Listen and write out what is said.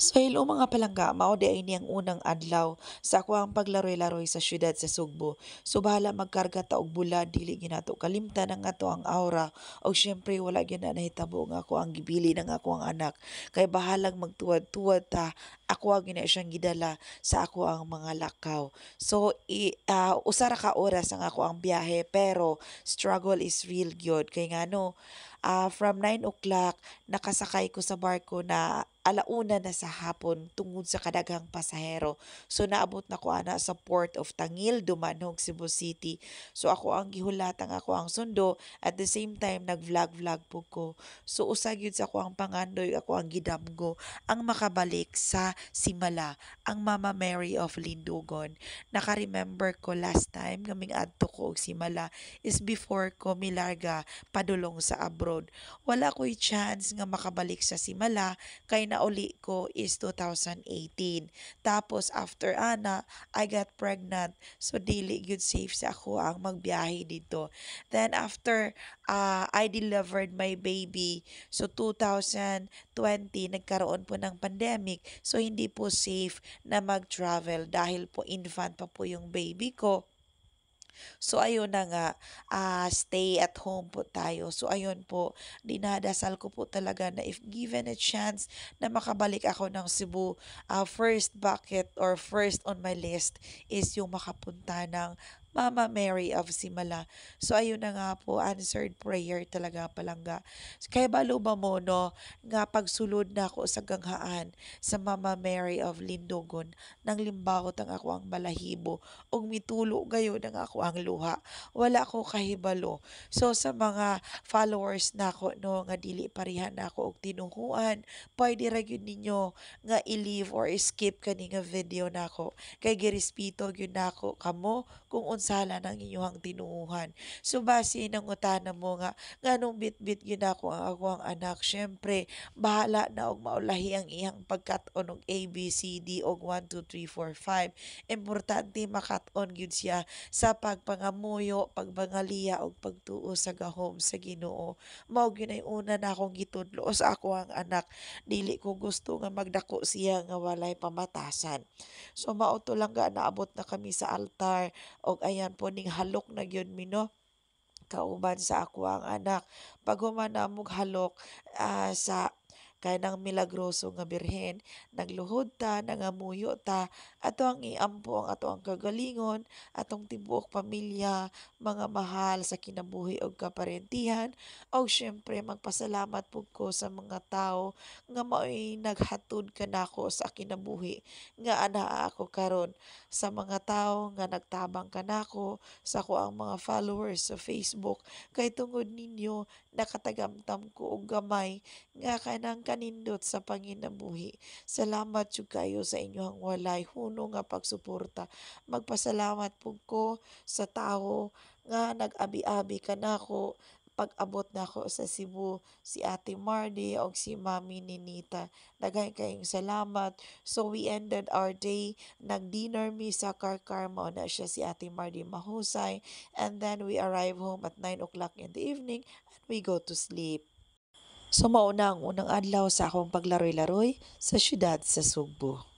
So hello mga palangga, mao di ay niyang unang adlaw sa ako ang paglaroy-laroy sa syudad sa Sugbo. So bahala magkarga ta og bulad dili ginato kalimtan ang ato ang aura og syempre wala gyud na nahitabo nga ako ang gibili ng ako ang anak. Kay bahalang magtuwad-tuwad ta ako ang gina siyang gidala sa ako ang mga lakaw. So usa ra ka oras ang ako ang biyahe pero struggle is real gyud kay ngano from 9 o'clock nakasakay ko sa barko na alauna na sa hapon tungod sa kadaghang pasahero. So naabot na ko ana sa Port of Tangil, Dumanog, Cebu City. So ako ang gihulatang ako ang sundo at the same time nag-vlog-vlog po ko. So usa gyud sa ako ang pangandoy, ako ang gidamgo ang makabalik sa Simala, ang Mama Mary of Lindugon. Naka-remember ko last time kaming adto ko og Simala is before ko milarga padulong sa abroad. Wala ko'y chance nga makabalik sa Simala kay nauli ko is 2018. Tapos after ana, I got pregnant. So dili gyud safe sa ako ang magbiyahe dito. Then after I delivered my baby, so 2020 nagkaroon po ng pandemic. So hindi po safe na mag-travel dahil po infant pa po yung baby ko. So ayun na nga, stay at home po tayo. So ayun po, dinadasal ko po talaga na if given a chance na makabalik ako ng Cebu, first bucket or first on my list is yung makapunta ng Mama Mary of Simala. So ayun na nga po, answered prayer talaga palangga. Kaya balo ba mo no, nga pagsulod na ako sa ganghaan sa Mama Mary of Lindogon, nang limbawot ang ako ang balahibo ug mitulo gayon ang ako ang luha. Wala ko kahibalo. So sa mga followers nako no nga dili pareha nako og tinuhuan, pwede ra gyud ninyo nga i-leave or skip kani nga video nako. Kay girespeto gyud nako kamo kung unsala ng inyong tinuhuhan. So base nang utana mo nga nganong bit-bit gyud nako ang ako ang anak. Syempre, bahala na og maulahi ang iyang pagkat-on og ABCD og 1 2 3 4 5. Importante makat-on gyud siya sa pagpangamuyo, pagbangaliya og pagtuo sa gahom sa Ginoo. Mao gyud ay una na akong gitudlo sa ako ang anak. Dili ko gusto nga magdako siya nga walay pamatasan. So mao to lang ga naabot na kami sa altar og ayan po ning halok na gyud mi no kauban sa ako ang anak. Pag human na halok sa kanang milagroso nga birhen, nagluhod ta, nangamuyo ta, ato ang iampo ang ato ang kagalingon, atong tibuok pamilya, mga mahal sa kinabuhi og kaparentihan, og syempre magpasalamat pud ko sa mga tao nga mao'y naghatod kanako sa kinabuhi nga anaa ako karon, sa mga tao nga nagtabang kanako, sa ko ang mga followers sa Facebook kay tungod ninyo nakatagamtam ko og gamay nga kanang kanindot sa panginabuhi. Salamat jud kayo sa inyong walay hunong nga pagsuporta. Magpasalamat pud ko sa tawo nga nag-abi-abi kanako pag-abot nako sa Cebu, si Ate Mardy og si Mami Ninita. Daghan kayong salamat. So we ended our day, nag-dinner mi sa Karkar, mao na siya si Ate Mardy mahusay, and then we arrive home at 9 o'clock in the evening and we go to sleep. So mauna ang unang adlaw sa akong paglaroy-laroy sa syudad sa Sugbo.